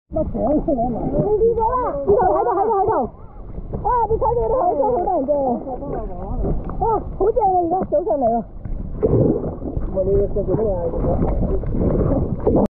那车我来嘛。你说啦，你头抬头。啊，你睇住啲海星好得人驚。啊，好正啊！而家早上嚟喎。我呢個做乜嘢啊？